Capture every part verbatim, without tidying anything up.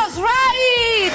Carlos Wright.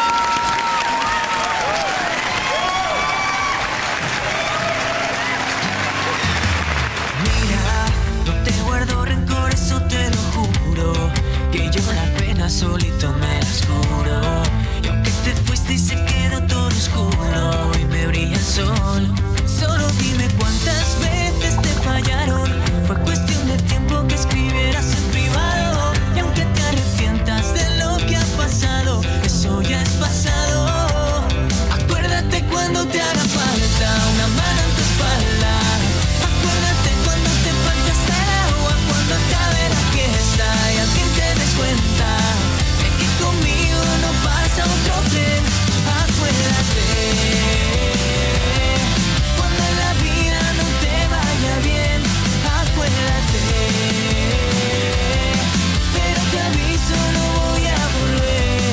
Mira, no te guardo rencor, eso te lo juro, que yo la pena solito me las juro. Y aunque te fuiste y se quedó todo oscuro y me brilla el sol, solo dime cuántas veces te fallaron. Fue cuestión de tiempo que escribieras en privado. Y aunque te arrepientas de lo que ha pasado, eso ya es pasado. Acuérdate cuando te haga falta una mano en tu espalda. Acuérdate cuando te falte hasta el agua, cuando acabe la fiesta y al fin te des cuenta de que conmigo no pasa otro tren. Acuérdate cuando en la vida no te vaya bien. Acuérdate, pero te aviso, no voy a volver.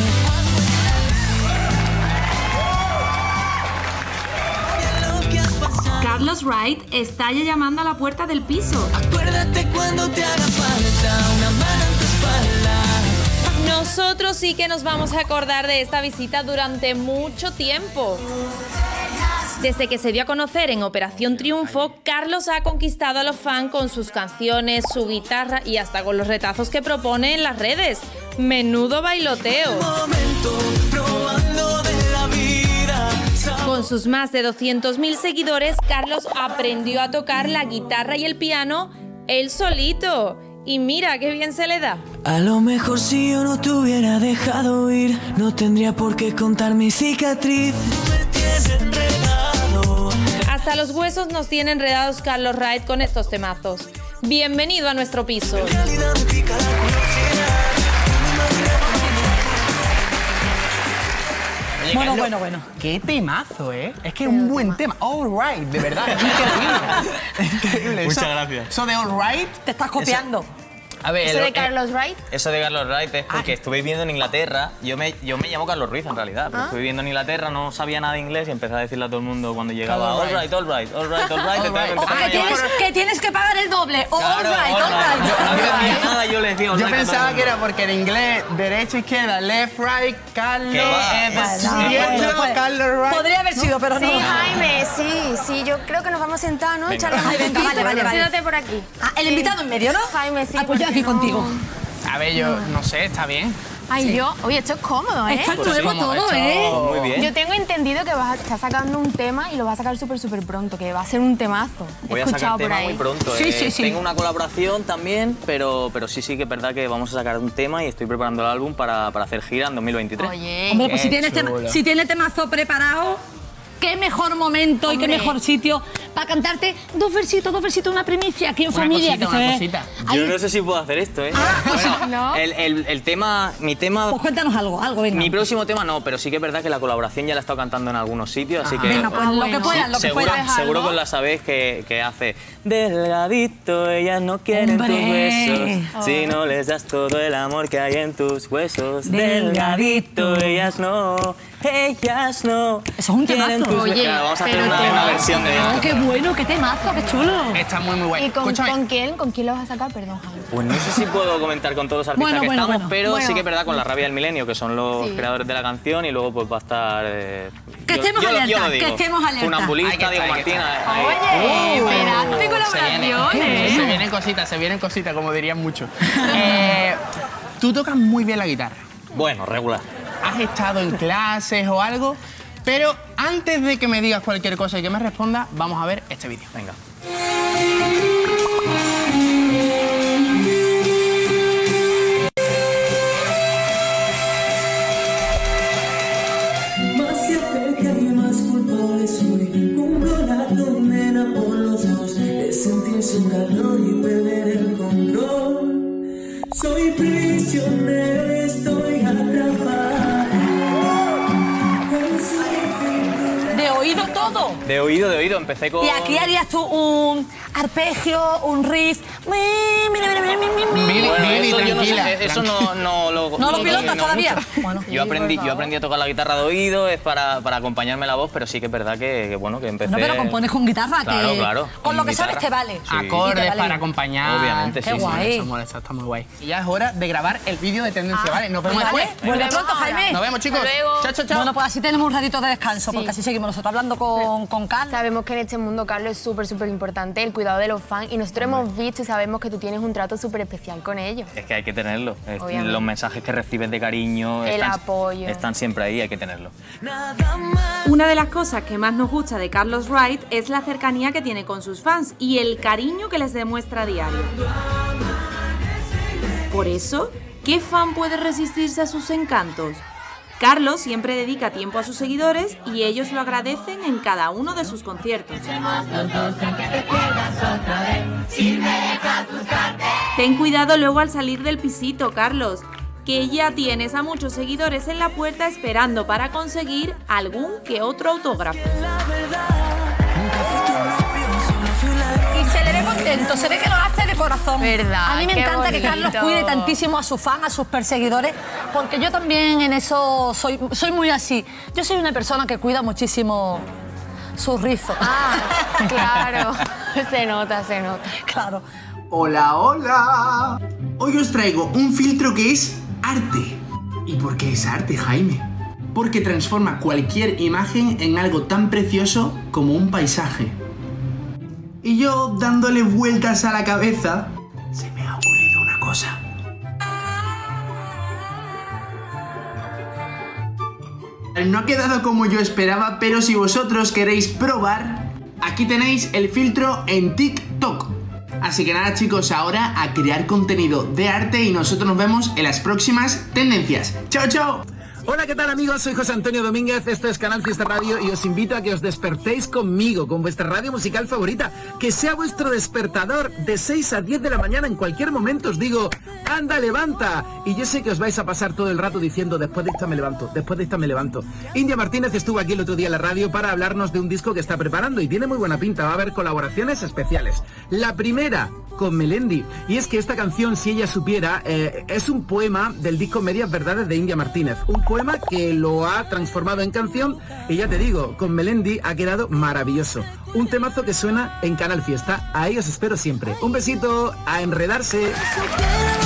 Acuérdate lo que ha pasado. Carlos Wright está ya llamando a la puerta del piso. Acuérdate cuando te haga falta una mano en tu espalda. Nosotros sí que nos vamos a acordar de esta visita durante mucho tiempo. Desde que se dio a conocer en Operación Triunfo, Carlos ha conquistado a los fans con sus canciones, su guitarra y hasta con los retazos que propone en las redes. Menudo bailoteo. Momento, probando de la vida. Con sus más de doscientos mil seguidores, Carlos aprendió a tocar la guitarra y el piano él solito. Y mira qué bien se le da. A lo mejor si yo no te hubiera dejado ir, no tendría por qué contar mi cicatriz. Me tienes enredado. Hasta los huesos nos tiene enredados Carlos Wright con estos temazos. Bienvenido a nuestro piso. En realidad me pica la curiosidad. Oye, Bueno, Carlos, bueno, bueno. Qué temazo, ¿eh? Es que es un buen tema. All right, de verdad. Increíble. Increíble. Muchas Eso- gracias. Eso de all right. Te estás copiando. A ver, ¿Eso el- de Carlos Wright? Eso de Carlos Wright es porque estuve viviendo en Inglaterra. Yo me, yo me llamo Carlos Ruiz en realidad, pero estuve viviendo en Inglaterra, no sabía nada de inglés y empecé a decirle a todo el mundo cuando llegaba Carlos all Wright. right, all right, all right, all right. All entonces me right. empezaron Que a tienes, llamar- que tienes que pagar el doble. Oh, all Claro, right, all all right. right. Yo no entendía nada, yo le decía all Yo right a todo el pensaba mundo. que era porque en inglés, derecha, izquierda, left, right, Carlos, Que va. es Bueno, izquierdo, bueno, pues, Carlos Wright. Podría haber sido, pero no. Sí, Jaime, sí, sí, yo creo que nos vamos a sentar, ¿no? Venga. Echarle un Ay, venga, poquito. vale, vale, vale. Siéntate por aquí. Ah, el invitado en medio, ¿no? Jaime, sí, Ah, pues yo porque aquí no- contigo. A ver, yo no sé, está bien. Ay, yo, oye, esto es cómodo, ¿eh? Está Pues nuevo sí, todo, esto- ¿eh? Muy bien. Yo tengo entendido que vas a estar sacando un tema y lo vas a sacar súper, súper pronto, que va a ser un temazo. He Voy a escuchado sacar por tema ahí. muy pronto. Sí, eh. sí, sí. Tengo una colaboración también, pero, pero sí, sí que es verdad que vamos a sacar un tema y estoy preparando el álbum para, para hacer gira en dos mil veintitrés. Oye, Hombre, pues si Qué tienes, tema, chulo. si tienes temazo preparado, qué mejor momento y qué Hombre. mejor sitio para cantarte dos versitos, dos versitos, una primicia aquí en Una familia. cosita, que una se ve. cosita. Ahí- Yo no sé si puedo hacer esto, ¿eh? Ah, pues sí. ¿no? El, el, el tema, mi tema... Pues cuéntanos algo, algo, venga. Mi próximo tema no, pero sí que es verdad que la colaboración ya la he estado cantando en algunos sitios, así que... Venga, pues Ah, lo bueno. que puedas, lo que seguro, puedas. seguro que la sabéis que, que hace delgadito, ellas no quieren ¡Hombre! tus besos si no les das todo el amor que hay en tus huesos. Delgadito. Delgadito, ellas no, ellas no. Eso es un quieren temazo. tus Oye, besos. Claro, vamos a hacer pero una, te- una versión de Oh, esto. qué bueno, qué temazo, qué chulo. Está muy, muy bueno. ¿Y con, Escúchame. con quién? ¿Con quién lo vas a sacar? Perdón, Jaime. Pues no sé si puedo comentar con todos los artistas Bueno, que bueno, estamos, bueno. pero Bueno. sí que es verdad con La Rabia del Milenio, que son los Sí. creadores de la canción, y luego pues va a estar... eh, Que yo- estemos yo lo- yo alerta, lo digo. que estemos alerta. Hay que Funambulista, estar, Diego hay que Martín. estar. ahí- Oye, Uh, esperando se colaboraciones. vienen, se vienen cositas, se vienen cositas, como dirían muchos. Eh, tú tocas muy bien la guitarra. Bueno, regular. ¿Has estado en clases o algo? Pero antes de que me digas cualquier cosa y que me responda, vamos a ver este vídeo. Venga. Más se acerca y más culpable soy. Cumplo la condena por los dos de sentir su calor y perder el control. Soy prisionero, estoy atrapado. De oído todo. De oído, de oído. Empecé con... Y aquí harías tú un... arpegio, un riff. Mira, mira, mira, mira, mira. Viri, Bueno, Viri, eso yo no tranquila. sé, eso no, no lo ¿No lo no pilotas domino todavía? mucho. Bueno. Yo aprendí, yo aprendí a tocar la guitarra de oído, es para, para acompañarme la voz, pero sí que es verdad que, que bueno, que empecé... No, pero compones con guitarra, Claro, que claro, con con lo que guitarra. sabes te vale. Sí. Acordes Y te vale. para acompañar. Obviamente, Qué sí, sí. guay. Eso mola, eso está muy guay. Y ya es hora de grabar el vídeo de tendencia, Ah, ¿vale? Nos vemos vale. después. Vuelve Nos pronto, vemos ahora. Jaime. Nos vemos, chicos. Hasta luego. Chao, chao, chao. Bueno, pues así tenemos un ratito de descanso, Sí. porque así seguimos nosotros hablando con, con Carlos. Sabemos que en este mundo, Carlos, es súper, súper importante el cuidado de los fans y nosotros hemos visto y sabemos que tú tienes un trato súper especial con ellos. Es que hay que tenerlo. Es- Obviamente. Los mensajes que recibes de cariño El están, apoyo. están siempre ahí, hay que tenerlo. Una de las cosas que más nos gusta de Carlos Wright es la cercanía que tiene con sus fans y el cariño que les demuestra a diario. Por eso, ¿qué fan puede resistirse a sus encantos? Carlos siempre dedica tiempo a sus seguidores y ellos lo agradecen en cada uno de sus conciertos. Ten cuidado luego al salir del pisito, Carlos, que ya tienes a muchos seguidores en la puerta esperando para conseguir algún que otro autógrafo. Y se le ve contento, se ve que lo hace de corazón. Verdad, A mí me qué encanta que Carlos bonito. cuide tantísimo a sus fans, a sus perseguidores, porque yo también en eso soy, soy muy así. Yo soy una persona que cuida muchísimo sus rizos. Ah, claro. Se nota, se nota. Claro. Hola, hola. Hoy os traigo un filtro que es arte. ¿Y por qué es arte, Jaime? Porque transforma cualquier imagen en algo tan precioso como un paisaje. Y yo, dándole vueltas a la cabeza, se me ha ocurrido una cosa. No ha quedado como yo esperaba, pero si vosotros queréis probar, aquí tenéis el filtro en TikTok. Así que nada, chicos, ahora a crear contenido de arte y nosotros nos vemos en las próximas tendencias. ¡Chao, chao! Hola, ¿qué tal, amigos? Soy José Antonio Domínguez, esto es Canal Fiesta Radio y os invito a que os despertéis conmigo, con vuestra radio musical favorita, que sea vuestro despertador de seis a diez de la mañana en cualquier momento. Os digo, anda, levanta. Y yo sé que os vais a pasar todo el rato diciendo, después de esta me levanto, después de esta me levanto. India Martínez estuvo aquí el otro día en la radio para hablarnos de un disco que está preparando y tiene muy buena pinta, va a haber colaboraciones especiales. La primera con Melendi, y es que esta canción, Si ella supiera, eh, es un poema del disco Medias Verdades de India Martínez, un poema que lo ha transformado en canción y ya te digo, con Melendi ha quedado maravilloso, un temazo que suena en Canal Fiesta. Ahí os espero siempre. Un besito, a enredarse.